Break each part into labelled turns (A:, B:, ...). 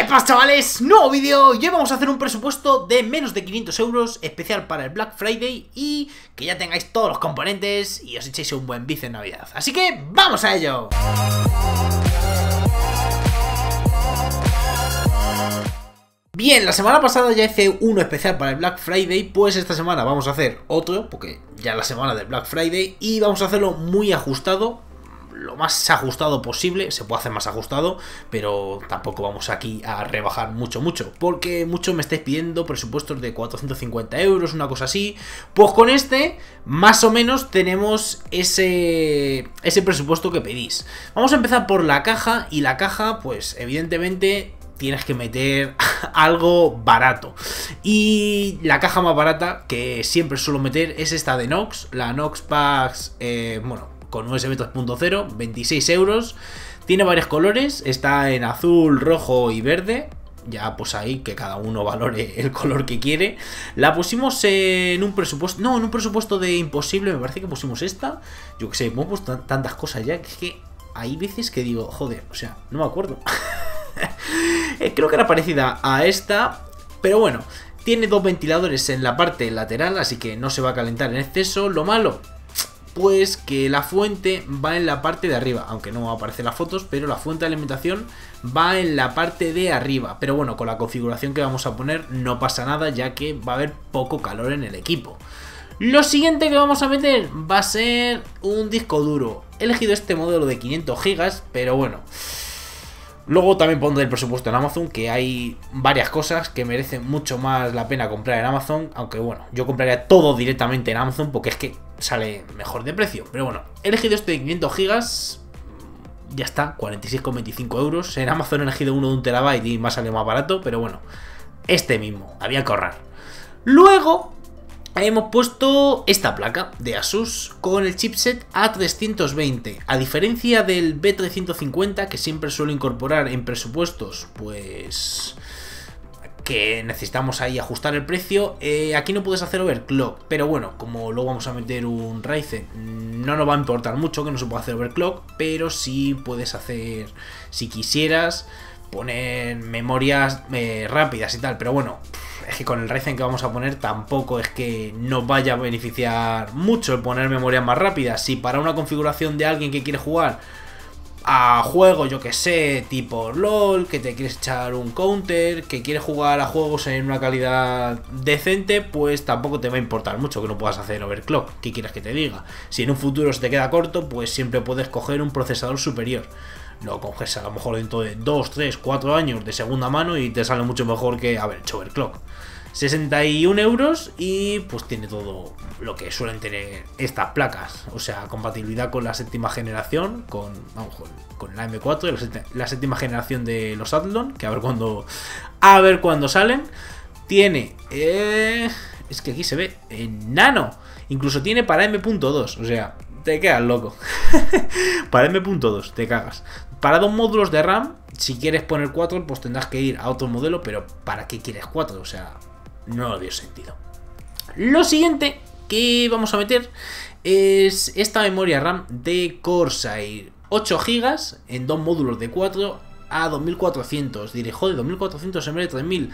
A: pasa, chavales? Nuevo vídeo. Y hoy vamos a hacer un presupuesto de menos de 500 euros especial para el Black Friday y que ya tengáis todos los componentes y os echéis un buen vicio en Navidad. Así que ¡vamos a ello! Bien, la semana pasada ya hice uno especial para el Black Friday, pues esta semana vamos a hacer otro, porque ya es la semana del Black Friday, y vamos a hacerlo muy ajustado, lo más ajustado posible. Se puede hacer más ajustado, pero tampoco vamos aquí a rebajar mucho, porque muchos me estáis pidiendo presupuestos de 450 euros, una cosa así. Pues con este, más o menos, tenemos ese presupuesto que pedís. Vamos a empezar por la caja, y la caja, pues evidentemente tienes que meter algo barato. Y la caja más barata que siempre suelo meter es esta de Nox, la Nox Packs, con USB 2.0, 26 euros. Tiene varios colores, está en azul, rojo y verde. Ya pues ahí que cada uno valore el color que quiere. La pusimos en un presupuesto, no, en un presupuesto de imposible, me parece que pusimos esta. Yo que sé, hemos puesto tantas cosas ya, que es que hay veces que digo, joder, o sea, no me acuerdo. Creo que era parecida a esta, pero bueno, tiene dos ventiladores en la parte lateral, así que no se va a calentar en exceso. Lo malo, pues que la fuente va en la parte de arriba, aunque no aparecen las fotos, pero la fuente de alimentación va en la parte de arriba. Pero bueno, con la configuración que vamos a poner no pasa nada, ya que va a haber poco calor en el equipo. Lo siguiente que vamos a meter va a ser un disco duro. He elegido este modelo de 500 GB, pero bueno, luego también pondré el presupuesto en Amazon, que hay varias cosas que merecen mucho más la pena comprar en Amazon. Aunque bueno, yo compraría todo directamente en Amazon porque es que sale mejor de precio. Pero bueno, he elegido este de 500 gigas, ya está, 46,25 euros. En Amazon he elegido uno de 1 TB y me sale más barato, pero bueno, este mismo, había que ahorrar. Luego hemos puesto esta placa de Asus con el chipset A320. A diferencia del B350, que siempre suelo incorporar en presupuestos, pues que necesitamos ahí ajustar el precio, aquí no puedes hacer overclock. Pero bueno, como luego vamos a meter un Ryzen, no nos va a importar mucho que no se pueda hacer overclock, pero sí puedes hacer, si quisieras, poner memorias rápidas y tal. Pero bueno, es que con el Ryzen que vamos a poner tampoco es que nos vaya a beneficiar mucho el poner memorias más rápidas. Si para una configuración de alguien que quiere jugar a juegos, yo que sé, tipo LOL, que te quieres echar un counter, que quieres jugar a juegos en una calidad decente, pues tampoco te va a importar mucho que no puedas hacer overclock. ¿Qué quieres que te diga? Si en un futuro se te queda corto, pues siempre puedes coger un procesador superior. Lo coges a lo mejor dentro de 2, 3, 4 años de segunda mano y te sale mucho mejor que haber hecho overclock. 61 euros y pues tiene todo lo que suelen tener estas placas. O sea, compatibilidad con la séptima generación, con la M4, la séptima generación de los Athlon, que a ver cuándo salen. Tiene, es que aquí se ve en nano. Incluso tiene para M.2, o sea, te quedas loco. Para M.2 te cagas. Para 2 módulos de RAM, si quieres poner 4, pues tendrás que ir a otro modelo, pero ¿para qué quieres 4? O sea, no lo dio sentido. Lo siguiente que vamos a meter es esta memoria RAM de Corsair, 8 GB en 2 módulos de 4 a 2400. Diré, joder, 2400 en vez de 3000.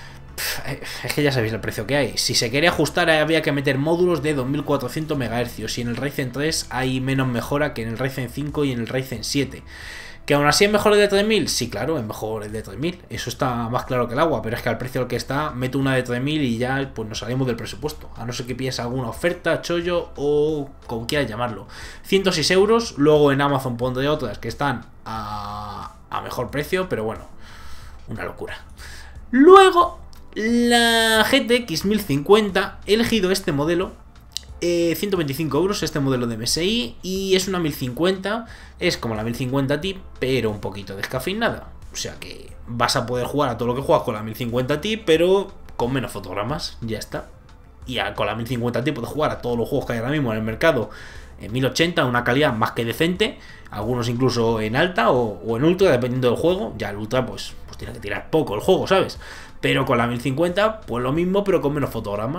A: Es que ya sabéis el precio que hay. Si se quería ajustar había que meter módulos de 2400 MHz, y en el Ryzen 3 hay menos mejora que en el Ryzen 5 y en el Ryzen 7. ¿Que aún así es mejor el de 3000? Sí, claro, es mejor el de 3000. Eso está más claro que el agua, pero es que al precio al que está, meto una de 3000 y ya pues nos salimos del presupuesto. A no ser que pilles alguna oferta, chollo o como quieras llamarlo. 106 euros, luego en Amazon pondré otras que están a mejor precio, pero bueno, una locura. Luego, la GTX 1050, he elegido este modelo, 125 euros, este modelo de MSI, y es una 1050, es como la 1050 Ti, pero un poquito descafeinada. O sea que vas a poder jugar a todo lo que juegas con la 1050 Ti, pero con menos fotogramas, ya está. Y con la 1050 Ti puedes jugar a todos los juegos que hay ahora mismo en el mercado en 1080, una calidad más que decente, algunos incluso en alta o en ultra, dependiendo del juego. Ya el ultra pues tiene que tirar poco el juego, ¿sabes? Pero con la 1050, pues lo mismo, pero con menos fotogramas.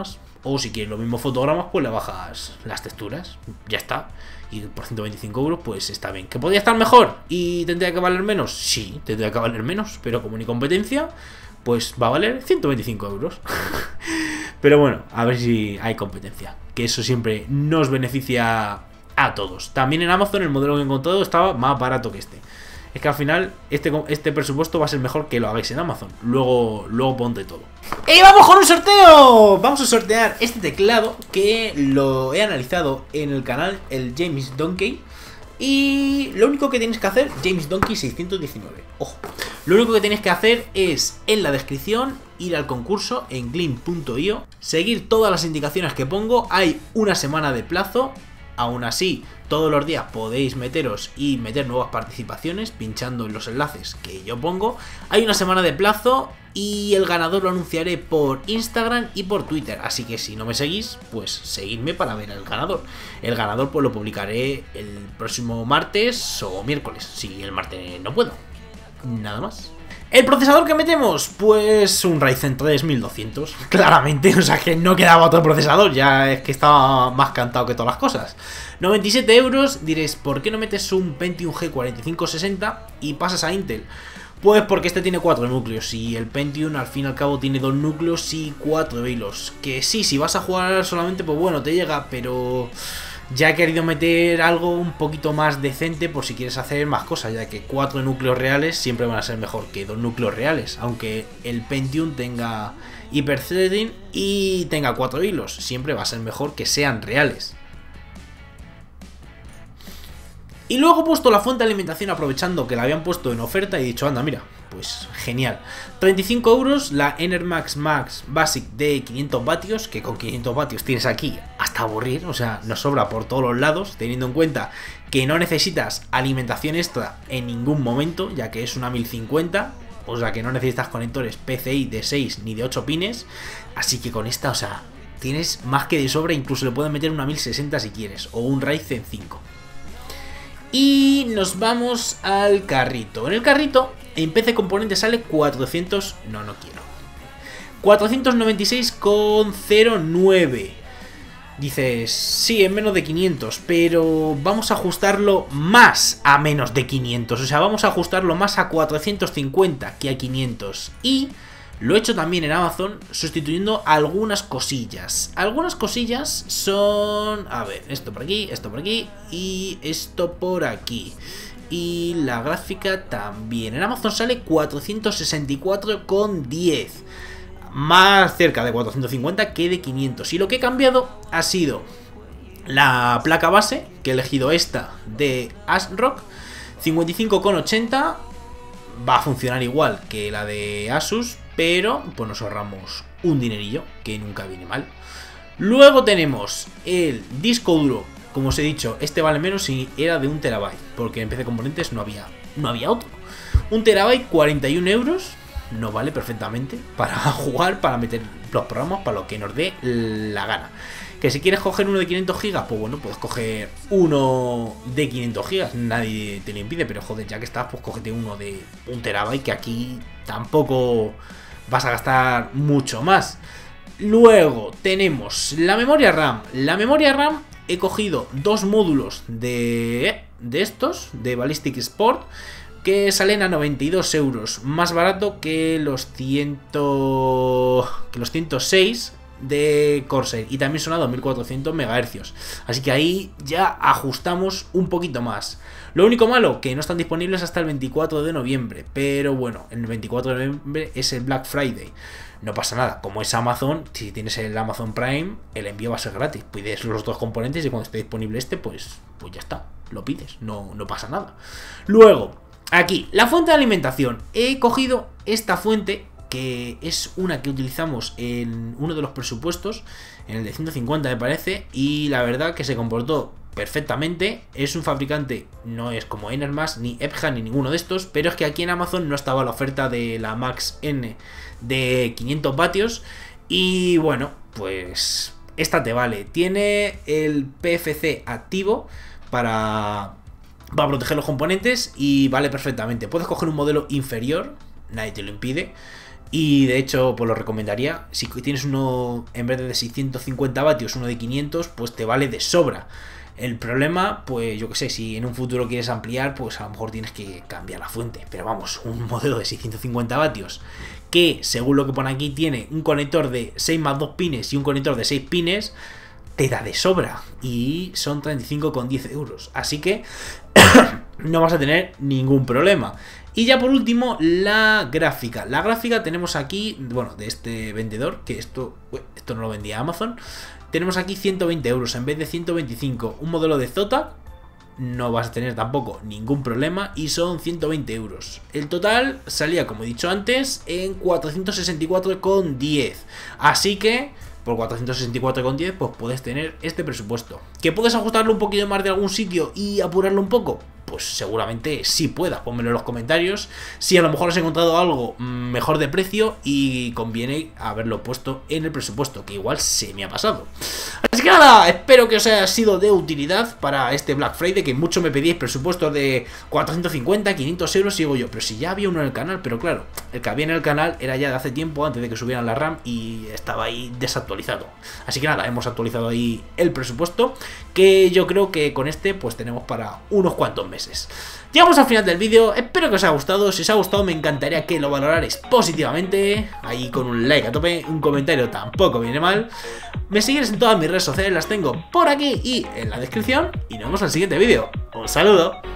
A: O si quieres los mismos fotogramas, pues le bajas las texturas. Ya está. Y por 125 euros, pues está bien. ¿Que podría estar mejor y tendría que valer menos? Sí, tendría que valer menos. Pero como ni competencia, pues va a valer 125 euros. Pero bueno, a ver si hay competencia. Que eso siempre nos beneficia a todos. También en Amazon el modelo que he encontrado estaba más barato que este. Es que al final este presupuesto va a ser mejor que lo hagáis en Amazon. Luego ponte todo. ¡Y vamos con un sorteo! Vamos a sortear este teclado que lo he analizado en el canal, el James Donkey. Y lo único que tenéis que hacer, James Donkey 619, ojo. Lo único que tenéis que hacer es, en la descripción, ir al concurso en gleam.io, seguir todas las indicaciones que pongo. Hay una semana de plazo. Aún así, todos los días podéis meteros y meter nuevas participaciones pinchando en los enlaces que yo pongo. Hay una semana de plazo y el ganador lo anunciaré por Instagram y por Twitter. Así que si no me seguís, pues seguidme para ver al ganador. El ganador pues lo publicaré el próximo martes o miércoles, si el martes no puedo. Nada más. ¿El procesador que metemos? Pues un Ryzen 3 1200, claramente, o sea que no quedaba otro procesador, ya es que estaba más cantado que todas las cosas. 97 euros, diréis, ¿por qué no metes un Pentium G4560 y pasas a Intel? Pues porque este tiene 4 núcleos y el Pentium al fin y al cabo tiene 2 núcleos y 4 hilos. Que sí, si vas a jugar solamente, pues bueno, te llega, pero ya he querido meter algo un poquito más decente por si quieres hacer más cosas, ya que 4 núcleos reales siempre van a ser mejor que 2 núcleos reales, aunque el Pentium tenga hyperthreading y tenga 4 hilos, siempre va a ser mejor que sean reales. Y luego he puesto la fuente de alimentación aprovechando que la habían puesto en oferta y he dicho, anda, mira, pues genial. 35 euros la Enermax Max Basic de 500 vatios, que con 500 vatios tienes aquí hasta aburrir, o sea, nos sobra por todos los lados, teniendo en cuenta que no necesitas alimentación extra en ningún momento, ya que es una 1050, o sea que no necesitas conectores PCI de 6 ni de 8 pines, así que con esta, o sea, tienes más que de sobra, incluso le puedes meter una 1060 si quieres, o un Ryzen 5. Y nos vamos al carrito. En el carrito, en PC Componentes sale 400... No quiero. 496,09. Dices, sí, en menos de 500, pero vamos a ajustarlo más a menos de 500. O sea, vamos a ajustarlo más a 450 que a 500. Y lo he hecho también en Amazon, sustituyendo algunas cosillas. Algunas cosillas son... A ver, esto por aquí y esto por aquí. Y la gráfica también. En Amazon sale 464,10. Más cerca de 450 que de 500. Y lo que he cambiado ha sido la placa base, que he elegido esta de ASRock, 55,80. Va a funcionar igual que la de Asus, pero pues nos ahorramos un dinerillo, que nunca viene mal. Luego tenemos el disco duro. Como os he dicho, este vale menos si era de 1 TB, porque en PC Componentes no había otro. 1 TB, 41 euros. No vale perfectamente para jugar, para meter los programas, para lo que nos dé la gana. Que si quieres coger uno de 500 GB, pues bueno, puedes coger uno de 500 GB, nadie te lo impide, pero joder, ya que estás, pues cógete uno de 1 TB, que aquí tampoco vas a gastar mucho más. Luego tenemos la memoria RAM. La memoria RAM he cogido dos módulos de estos, de Ballistic Sport, que salen a 92 euros, más barato que los 106 de Corsair, y también son a 2400 MHz, así que ahí ya ajustamos un poquito más. Lo único malo, que no están disponibles hasta el 24 de noviembre, pero bueno, el 24 de noviembre es el Black Friday, no pasa nada, como es Amazon, si tienes el Amazon Prime, el envío va a ser gratis, pides los dos componentes y cuando esté disponible este, pues ya está, lo pides, no pasa nada. Luego, aquí, la fuente de alimentación, he cogido esta fuente, que es una que utilizamos en uno de los presupuestos, en el de 150 me parece, y la verdad que se comportó perfectamente. Es un fabricante, no es como Enermax, ni Epson, ni ninguno de estos, pero es que aquí en Amazon no estaba la oferta de la Max N de 500 vatios, y bueno, pues esta te vale. Tiene el PFC activo para proteger los componentes y vale perfectamente. Puedes coger un modelo inferior, nadie te lo impide. Y de hecho, pues lo recomendaría. Si tienes uno, en vez de 650 vatios, uno de 500, pues te vale de sobra. El problema, pues yo que sé, si en un futuro quieres ampliar, pues a lo mejor tienes que cambiar la fuente. Pero vamos, un modelo de 650 vatios que, según lo que pone aquí, tiene un conector de 6 más 2 pines y un conector de 6 pines, te da de sobra. Y son 35,10 euros. Así que no vas a tener ningún problema. Y ya por último, la gráfica. La gráfica tenemos aquí, bueno, de este vendedor, que esto no lo vendía Amazon. Tenemos aquí 120 euros en vez de 125. Un modelo de Zotac, no vas a tener tampoco ningún problema, y son 120 euros. El total salía, como he dicho antes, en 464,10. Así que por 464,10 pues puedes tener este presupuesto. ¿Que puedes ajustarlo un poquito más de algún sitio y apurarlo un poco? Pues seguramente sí puedas, pónmelo en los comentarios. Si a lo mejor has encontrado algo mejor de precio y conviene haberlo puesto en el presupuesto, que igual se me ha pasado. Así que nada, espero que os haya sido de utilidad para este Black Friday, que mucho me pedíais presupuestos de 450, 500 euros, y digo yo, pero si ya había uno en el canal. Pero claro, el que había en el canal era ya de hace tiempo, antes de que subieran la RAM, y estaba ahí desactualizado. Así que nada, hemos actualizado ahí el presupuesto, que yo creo que con este pues tenemos para unos cuantos meses. Llegamos al final del vídeo, espero que os haya gustado. Si os ha gustado me encantaría que lo valorarais positivamente, ahí con un like a tope, un comentario tampoco viene mal. Me seguís en todas mis redes sociales, las tengo por aquí y en la descripción, y nos vemos en el siguiente vídeo. Un saludo.